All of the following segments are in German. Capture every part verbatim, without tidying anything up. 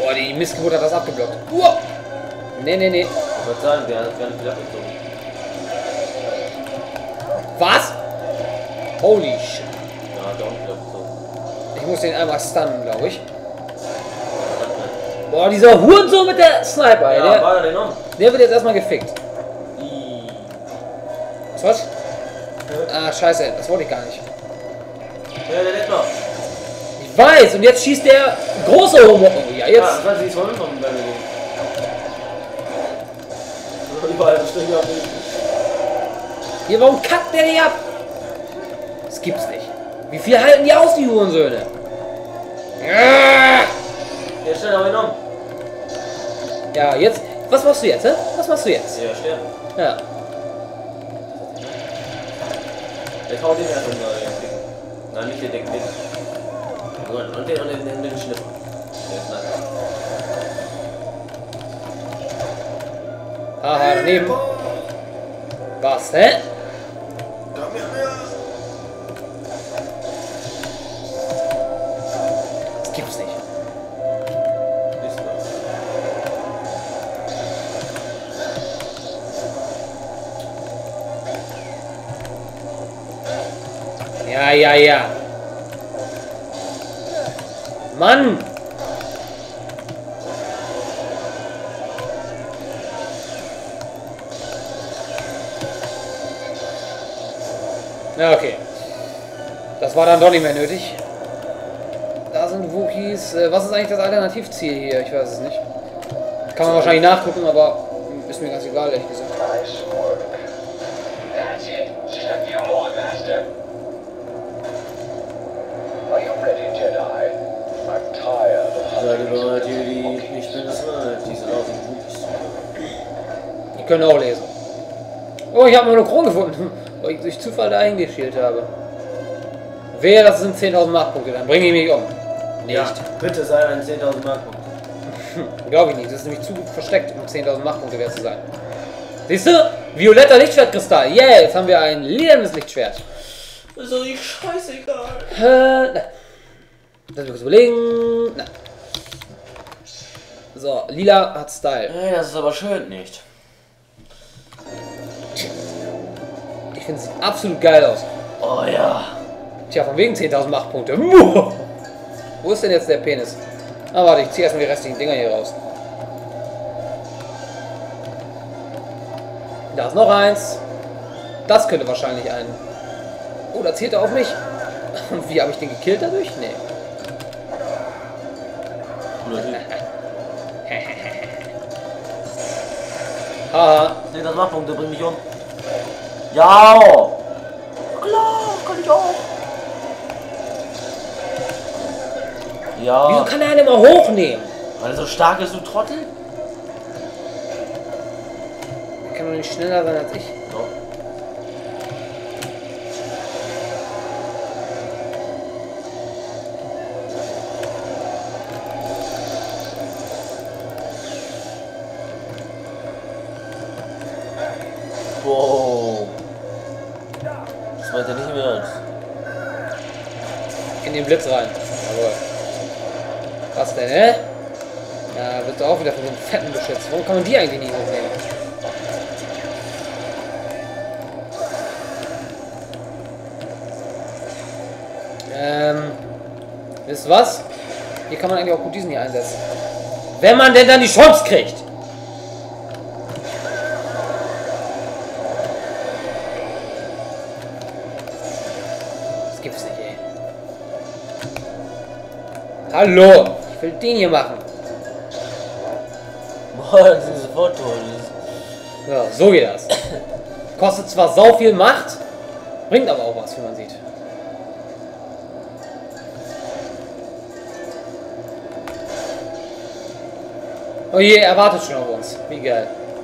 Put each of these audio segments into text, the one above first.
Boah, die Missgeburt hat das abgeblockt. Uah. Nee, nee, nee. Ich würde sagen, der hat gar nicht wieder abgezogen. Was? Holy shit. Ja, hat er auch nicht wieder abgezogen. Ich muss den einmal stunnen, glaube ich. Boah, dieser Hurensohn mit der Sniper, Ja, der, war er den um? der wird jetzt erstmal gefickt. Ih. Was war's? Ah, scheiße, das wollte ich gar nicht. Ja, der lebt noch. Ich weiß, und jetzt schießt der große Homo. Oh, ja, Ja, jetzt. das heißt, die ist voll von Berlin. Überall das Stück ab. Hier, warum kackt der nicht ab? Das gibt's nicht. Wie viel halten die aus, die Hurensöhne? Der stellt aber ihn um. Ja, jetzt. Was machst du jetzt, hä? Was machst du jetzt? Ja, sterben. Ja. Der haut den erst um. Nein, nicht den Decken. Und den, und den, den, den Schnipper. Der ist nice. Haha, daneben. Was, hä? Das gibt's nicht. Ist das. Ja, ja, ja. Mann! Ja, okay. Das war dann doch nicht mehr nötig. Da sind Wookies. Äh, was ist eigentlich das Alternativziel hier? Ich weiß es nicht. Kann man wahrscheinlich nachgucken, aber ist mir ganz egal, ehrlich gesagt. Seid ihr bereit, Juli? Ich bin es leid. Die sind auch in Wookies. Die können auch lesen. Oh, ich habe mal eine Krone gefunden, weil ich durch Zufall da eingeschielt habe. Wehe, das sind zehntausend Markpunkte, dann bringe ich mich um. Nicht. Ja, bitte sei ein zehntausend Markpunkt. Glaube ich nicht, das ist nämlich zu gut versteckt, um zehntausend Markpunkte wert zu sein. Siehst du? Violetter Lichtschwertkristall. Yeah, jetzt haben wir ein lilanes Lichtschwert. Das ist doch nicht scheißegal. Äh, nein. Lass mich kurz überlegen. Nein. So, lila hat Style. Nee, das ist aber schön nicht. Ich finde es sieht absolut geil aus. Oh ja. Tja, von wegen zehntausend Machtpunkte. Wo ist denn jetzt der Penis? Ah, warte, ich ziehe erstmal die restlichen Dinger hier raus. Da ist noch eins. Das könnte wahrscheinlich ein... Oh, da zählt er auf mich. Und wie habe ich den gekillt dadurch? Nee. Haha. Nee, das Markpunkte bringt mich um. Ja! Klar, kann ich auch. Ja. Wieso kann er einen immer hochnehmen? Weil er so stark ist, du Trottel? Er kann doch nicht schneller sein als ich. No. Wow. Das meint er nicht mehr ernst. In den Blitz rein. Jawohl. Was denn, hä? Ja, wird auch wieder von so einem fetten beschützt. Warum kann man die eigentlich nicht hochnehmen? Ähm. Wisst ihr was? Hier kann man eigentlich auch gut diesen hier einsetzen. Wenn man denn dann die Chance kriegt! Das gibt's nicht, ey. Hallo! Ich will den hier machen. Boah, das ist sofort tot. Ja, so geht das. Kostet zwar sau viel Macht, bringt aber auch was, wie man sieht. Oh je, er wartet schon auf uns. Wie geil.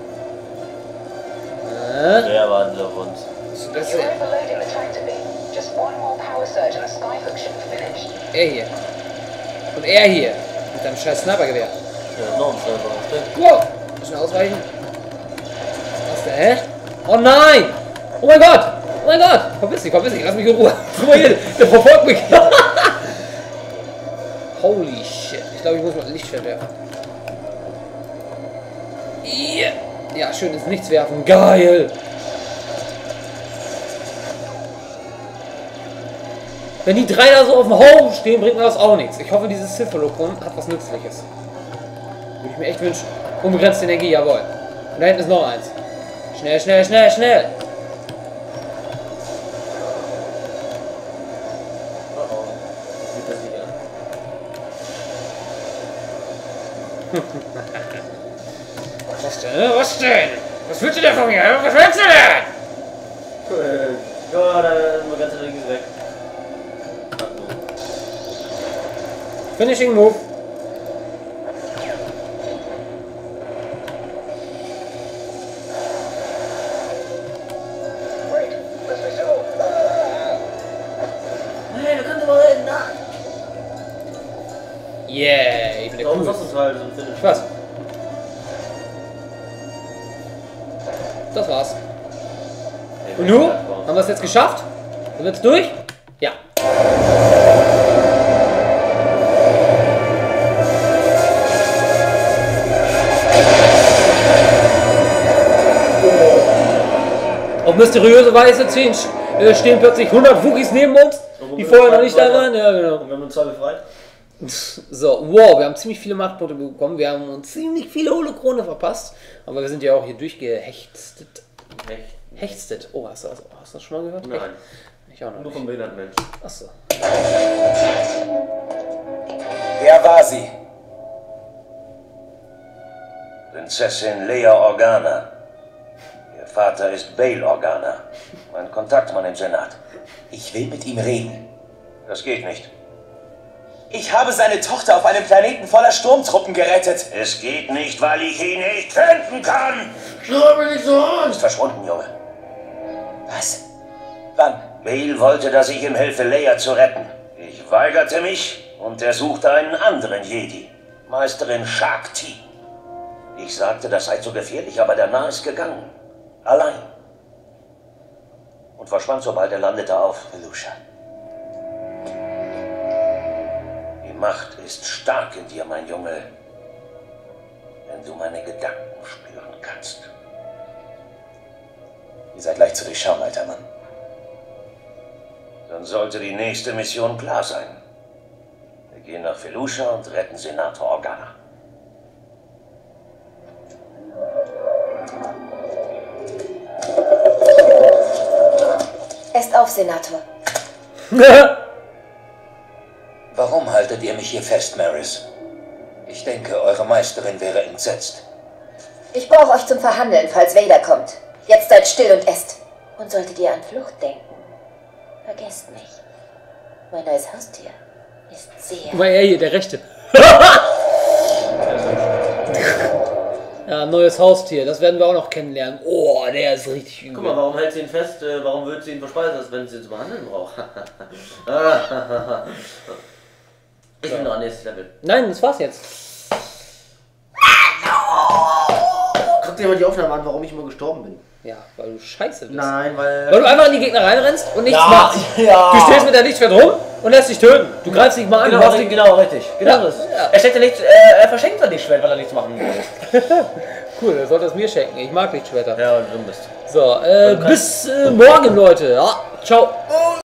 Äh? Wer wartet auf uns? Das ist You're overloading the tank to be. Just one more power surge and a skyhook should be finished. er hier. Und er hier. Mit seinem scheiß Snipergewehr. Ja, noch ein Server. Stimmt. Wow! Müssen ausweichen. Was denn, hä? Oh nein! Oh mein Gott! Oh mein Gott! Verpiss dich, verpiss dich, lass mich in Ruhe. Guck mal hier, der verfolgt mich. Holy shit. Ich glaube, ich muss mal Lichtschwert werfen. Yeah. Ja, schön ins Nichts werfen. Geil. Wenn die drei da so auf dem Haufen stehen, bringt mir das auch nichts. Ich hoffe, dieses Cephalokron hat was Nützliches. Würde ich mir echt wünschen. Unbegrenzte Energie, jawohl. Und da hinten ist noch eins. Schnell, schnell, schnell, schnell. Oh oh. Sieht das nicht an. Was denn? Was denn? Was willst du denn von mir? Was willst du denn? Ja, da ist mal ganz links weg. Finishing Move. Wait, let's be sure. Hey, wir können doch mal reden, na! Yeah, ich bin der Da oben ist Cool. auch so ein Teil, so ein Finish. Ich weiß. Das war's. Und nun? Haben wir es jetzt geschafft? Sind wir jetzt durch? Ja. Auf mysteriöse Weise stehen plötzlich hundert Wookies neben uns, die vorher noch nicht da waren. Ja, genau. Und wir haben uns zwei befreit. So, wow, wir haben ziemlich viele Machtpunkte bekommen. Wir haben uns ziemlich viele Holokrone verpasst. Aber wir sind ja auch hier durchgehechtet. Echt? Hechstet. Oh, hast du, das, hast du das schon mal gehört? Nein. Ich auch noch Nur nicht. vom behinderten Mensch. Achso. Wer war sie? Prinzessin Leia Organa. Ihr Vater ist Bail Organa. Mein Kontaktmann im Senat. Ich will mit ihm reden. Das geht nicht. Ich habe seine Tochter auf einem Planeten voller Sturmtruppen gerettet. Es geht nicht, weil ich ihn nicht finden kann. Schau mir nicht so an! Ist verschwunden, Junge. Was? Wann? Bail wollte, dass ich ihm helfe, Leia zu retten. Ich weigerte mich und er suchte einen anderen Jedi. Meisterin Shakti. Ich sagte, das sei zu gefährlich, aber der Narr ist gegangen. Allein. Und verschwand, sobald er landete, auf Felusha. Die Macht ist stark in dir, mein Junge. Wenn du meine Gedanken spüren kannst. Ihr seid leicht zu durchschauen, alter Mann. Dann sollte die nächste Mission klar sein. Wir gehen nach Felusha und retten Senator Organa. Esst auf, Senator. Warum haltet ihr mich hier fest, Maris? Ich denke, eure Meisterin wäre entsetzt. Ich brauche euch zum Verhandeln, falls Vader kommt. Jetzt seid still und esst. Und solltet ihr an Flucht denken, vergesst nicht, mein neues Haustier ist sehr... Guck mal, er hier, der Rechte. Ja, neues Haustier, das werden wir auch noch kennenlernen. Oh, der ist richtig übel. Guck mal, warum hält sie ihn fest? Äh, warum wird sie ihn verspeisen, als wenn sie ihn zu behandeln braucht? Ich bin noch am nächsten Level. Nein, das war's jetzt. Guck dir mal die Aufnahme an, warum ich immer gestorben bin. Ja, weil du scheiße bist. Nein, weil... Weil du einfach in die Gegner reinrennst und nichts Ja, machst. ja. Du stehst mit der Lichtschwert rum und lässt dich töten. Du greifst dich mal an. Genau, du hast richtig, dich- genau, richtig. Genau Ja, das. ja. Er, steckt ja nicht, äh, er verschenkt ja nicht Schwert, weil er nichts machen will. Cool, er sollte es mir schenken. Ich mag Lichtschwerter. Ja, und du bist. So, äh, bis äh, morgen, Leute. Ja, ciao.